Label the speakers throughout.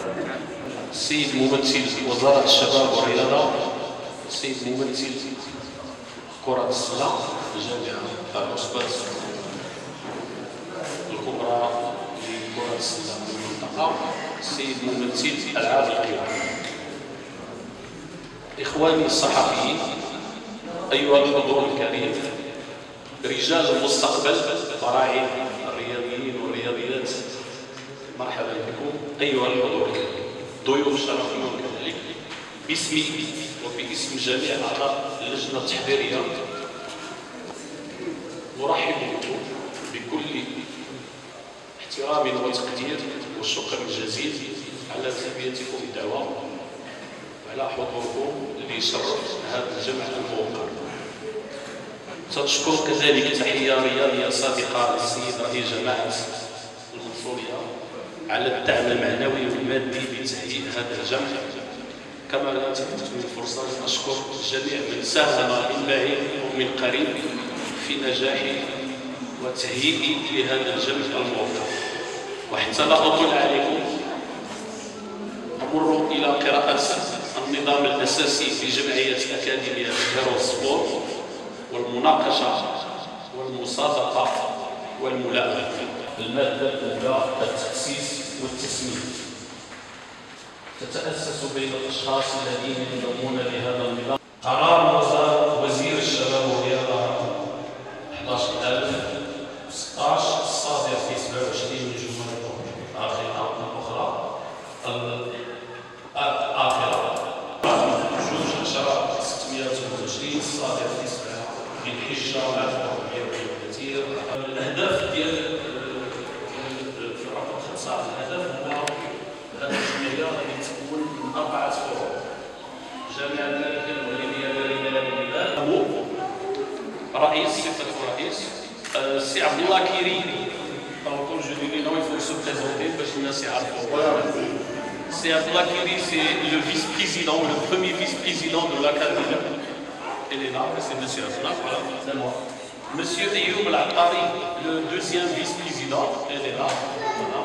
Speaker 1: السيد ممثل وزارة الشباب والرياضة، السيد ممثل كرة السلة الجامعة الأستاذ الكبرى لكرة السلة في المنطقة، السيد ممثل ألعاب القوى. إخواني الصحفيين، أيها الحضور الكريم، رجال المستقبل، براعم الرياضيين والرياضيات، مرحبا بكم. أيها الحضور الكريم، ضيوف شرفيون كذلك، باسمي وباسم جميع أعضاء اللجنة التحضيرية نرحب بكم بكل احترام وتقدير والشكر الجزيل على تلبيتكم الدعوة وعلى حضوركم لشرف هذا الجمع الموقر. تنشكر كذلك تحية رياضية صادقة للسيد رئيس جماعة المنصورية على الدعم المعنوي والمادي لتهيئ هذا الجمع. كما لا تفوتني الفرصة أن أشكر جميع من ساهم من بعيد ومن قريب في نجاح وتهيئ لهذا الجمع الموفق. وحتى لا أطول عليكم أمر إلى قراءة النظام الأساسي لجمعية أكاديمية هيرو سبور والمناقشة والمصادقة والملاءمة. المادة الأولى التأسيس والتسمية. تتأسس بين الأشخاص الذين ينضمون لهذا النظام. قرار وزير الشباب والرياضة رقم 11016 الصادر في 27 من جمهورية الآخرة الأخرى الآخرة 2/10/620 الصادر في 7 من حجة 1430. الأهداف ديال في رقم 5 الهدف هو هذه الجمعية غادي تكون من 4 فروع: جامعة الملكة المغربية للرياضة والنبات، رئيس صفة رئيس السي عبد الله كيري. Quand je dis les noms, il faut se présenter parce que c'est c'est Abdullah Kiri, c'est le vice-président, le premier vice-président de l'académie. Il est là, c'est monsieur Asna, voilà, c'est moi. Monsieur Ayoub Al-Attari, le deuxième vice-président, il est là, voilà,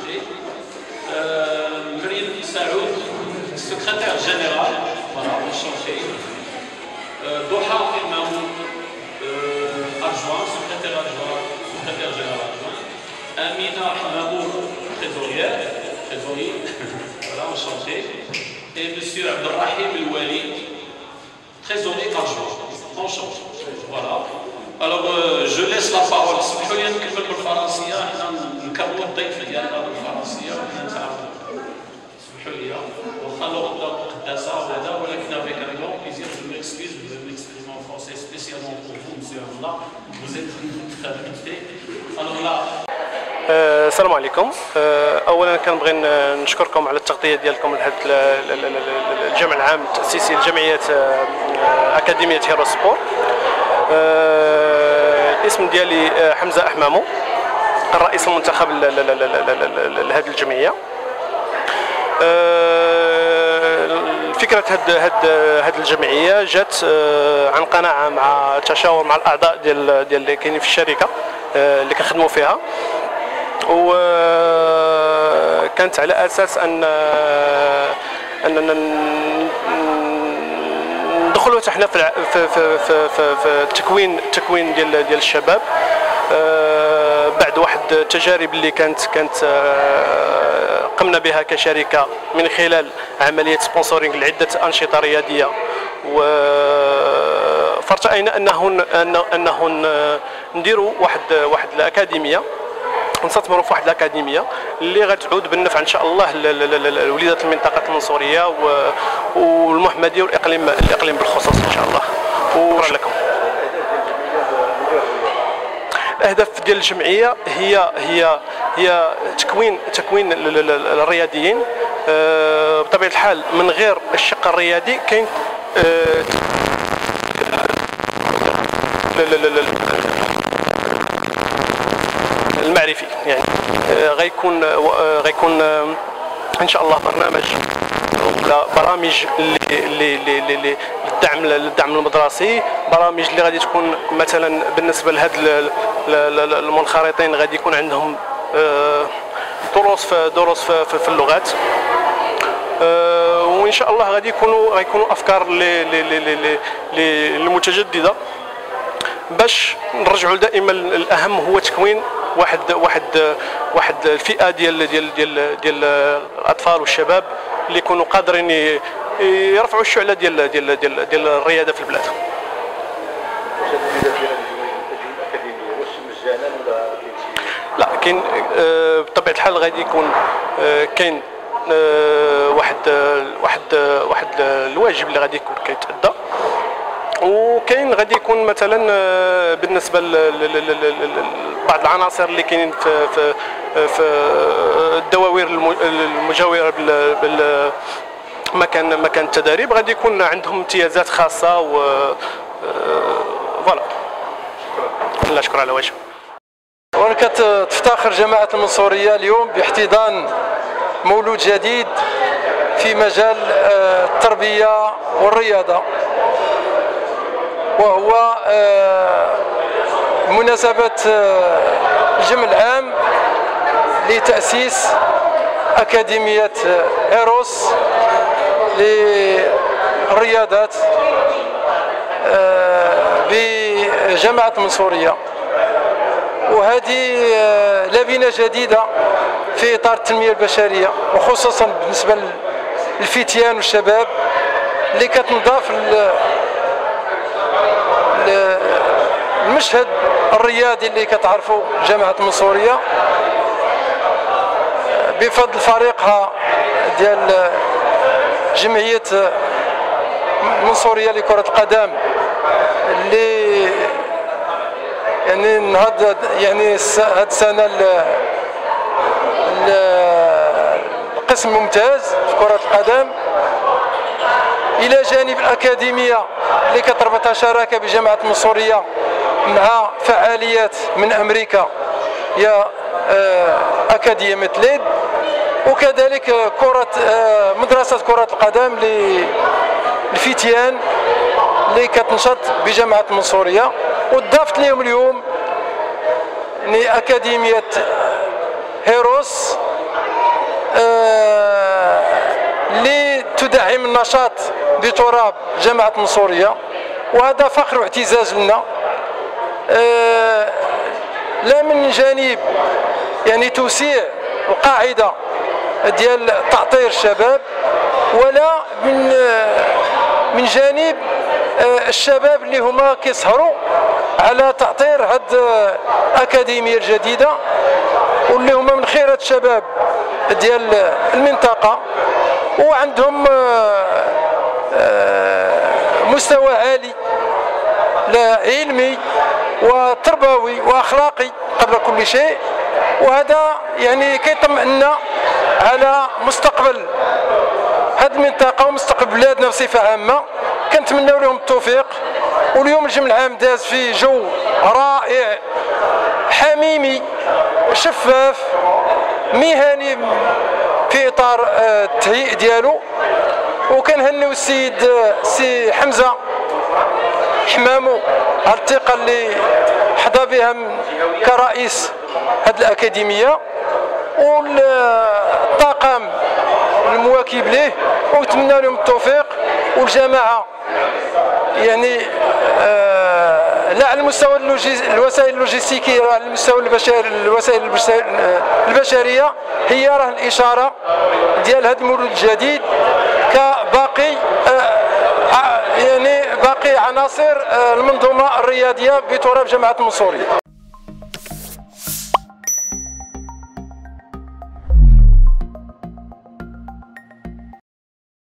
Speaker 1: Mrine Saoud, secrétaire général, voilà, enchanté. Doha Imamou, adjoint, secrétaire général adjoint. Amina Mamour, trésorière, trésorier, voilà, enchanté. Et monsieur Abdelrahim El-Wali, trésorier adjoint, enchanté. Voilà. Alors, je laisse la parole. سمحوا لي نكمل بالفرنسية، حنا نكرروا الضيف ديالنا بالفرنسية وحنا نتعاونوا. سمحوا لي، واخا اللغة مقدسة وهذا، ولكن avec un grand plaisir, je m'excuse, je vais m'exprimer en français spécialement pour vous, monsieur Abdallah. Vous êtes très invité. Alors là.
Speaker 2: السلام عليكم. اولا كنبغي نشكركم على التغطيه ديالكم لهذا الجمع العام التاسيسي لجمعيه اكاديميه هيرو سبور. الاسم ديالي حمزه احمامو، الرئيس المنتخب لهذه الجمعيه. فكره هذه الجمعيه جات عن قناعه مع تشاور مع الاعضاء ديال اللي كاينين في الشركه اللي كنخدموا فيها، وكانت على اساس اننا ندخلوا حتى حنا في التكوين ديال الشباب بعد واحد التجارب اللي كانت قمنا بها كشركه من خلال عمليه سبونسورينغ لعده انشطه رياضيه، فارتأينا انه نديروا واحد الاكاديميه، نستثمروا في واحد الاكاديميه اللي غتعود بالنفع ان شاء الله لوليدات المنطقه المنصوريه والمحمديه والاقليم بالخصوص ان شاء الله. وشكرا لكم. الاهداف ديال الجمعيه هي تكوين الرياضيين. بطبيعه الحال من غير الشق الرياضي كاين المعرفي، يعني غيكون ان شاء الله برامج للدعم المدرسي، برامج اللي غادي تكون مثلا بالنسبه لهاد المنخرطين غادي يكون عندهم طرق دروس في اللغات. وان شاء الله غيكونوا افكار المتجدده باش نرجعوا دائما. الاهم هو تكوين واحد الفئه ديال الاطفال والشباب اللي يكونوا قادرين يرفعوا الشعله ديال الرياده في البلاد. لا كاين بطبيعه الحال غادي يكون كاين واحد الواجب اللي غادي يكون كيتأدى، وكاين غادي يكون مثلا بالنسبه لبعض العناصر اللي كاينين في الدواوير المجاوره مكان التدريب غادي يكون عندهم امتيازات خاصه و فوالا. لا شكرا على واجب.
Speaker 3: وانا كتفتخر جماعه المنصوريه اليوم باحتضان مولود جديد في مجال التربيه والرياضه، وهو مناسبه الجمع العام لتاسيس اكاديميه هيروس للرياضات بجامعه المنصوريه. وهذه لبنه جديده في اطار التنميه البشريه، وخصوصا بالنسبه للفتيان والشباب اللي كتنضاف المشهد الرياضي اللي كتعرفوا جامعه المنصوريه بفضل فريقها ديال جمعيه المنصوريه لكره القدم اللي يعني نهض يعني هاد السنه القسم ممتاز في كرة القدم، إلى جانب الأكاديمية اللي كتربطها شراكة بجامعة المنصورية مع فعاليات من أمريكا هي أكاديمية ليد، وكذلك مدرسة كرة القدم للفتيان اللي كتنشط بجامعة المنصورية. وضافت لهم اليوم يعني أكاديمية هيروس اللي تدعم النشاط بتراب جامعة المنصورية، وهذا فخر واعتزاز لنا. لا من جانب يعني توسيع القاعدة ديال تأطير الشباب، ولا من جانب الشباب اللي هما كيسهروا على تأطير هاد الأكاديمية الجديدة، واللي هما من خيرات الشباب ديال المنطقة، وعندهم مستوى عالي لا علمي وتربوي واخلاقي قبل كل شيء. وهذا يعني كيطمئننا على مستقبل هذه المنطقة ومستقبل بلادنا بصفة عامة. كنتمناو لهم التوفيق. واليوم الجمع العام داز في جو رائع حميمي شفاف مهني في اطار التهيئ ديالو، وكنهنيو السيد سي حمزه حمامو على الثقه اللي حظى بها كرئيس هذه الاكاديميه والطاقم المواكب ليه، ونتمنى لهم التوفيق. والجماعه يعني لا على المستوى الوسائل اللوجستيكيه، على المستوى الوسائل البشريه هي راه الاشاره ديال هذا المولود الجديد كباقي يعني باقي عناصر المنظومه الرياضيه بتراب جامعه المنصوريه.